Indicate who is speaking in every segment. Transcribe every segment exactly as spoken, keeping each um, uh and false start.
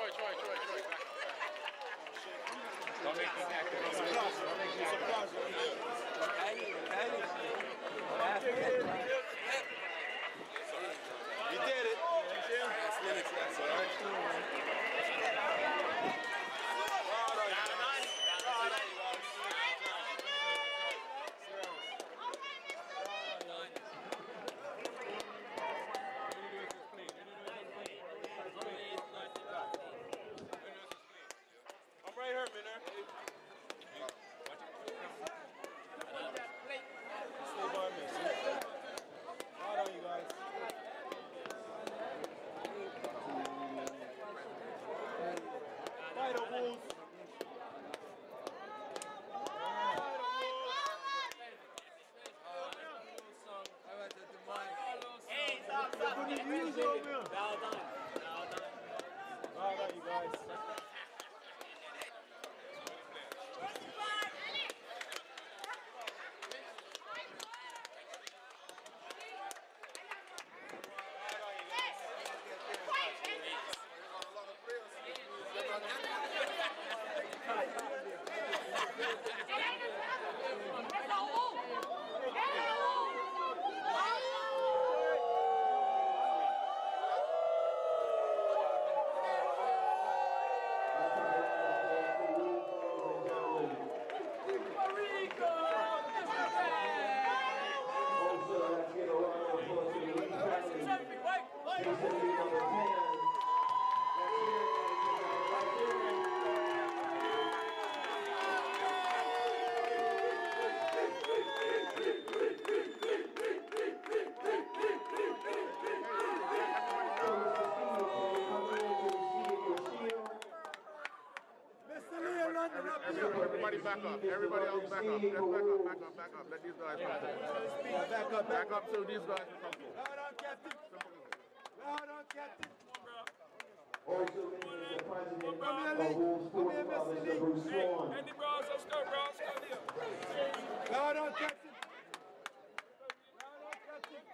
Speaker 1: Troy, Troy, Troy, Troy.
Speaker 2: Don't make me active. Don't make me
Speaker 1: You did it. I'm right here, man. Stay by me. Hold on, you guys. Fight the Wolves.
Speaker 3: Hey, stop, stop.
Speaker 1: What did you use over here?
Speaker 3: Well done. Well done.
Speaker 1: Well done, you guys.
Speaker 2: Everybody back up. Everybody else back up. Let's back up, back up, back up. Let these guys come through. Back up, back up so these guys can come through.
Speaker 1: Loud on, Captain. Loud on, Captain.
Speaker 4: Also, the president of Wolves Sports Club, Mister Bruce Swan.
Speaker 1: Andy Bros, let's go, bros. Loud on, Captain. Loud on, Captain.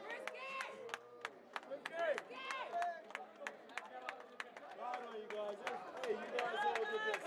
Speaker 1: Loud on, you guys. Hey, you guys all did this.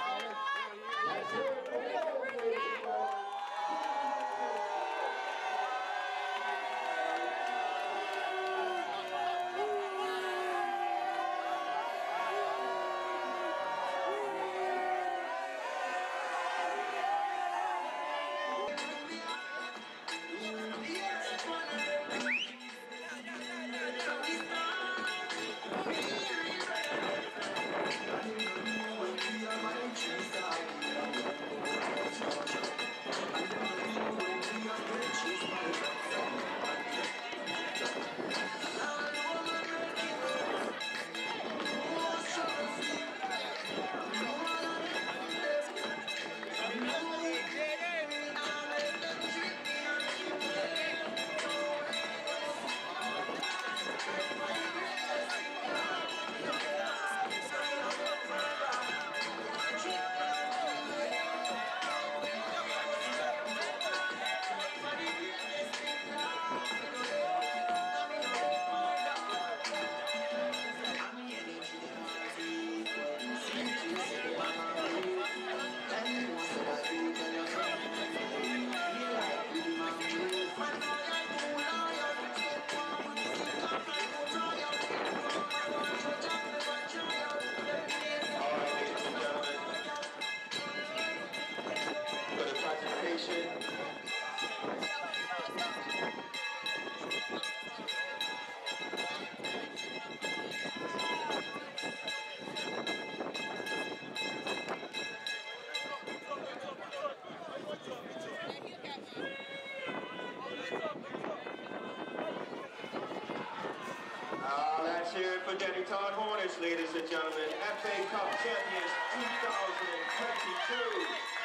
Speaker 4: Uh, let's hear it for Denny Todd Hornets, ladies and gentlemen. F A Cup champions two thousand twenty-two.